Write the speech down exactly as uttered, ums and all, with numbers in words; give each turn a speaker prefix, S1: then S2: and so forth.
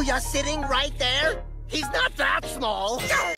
S1: Booyah sitting right there? He's not that small.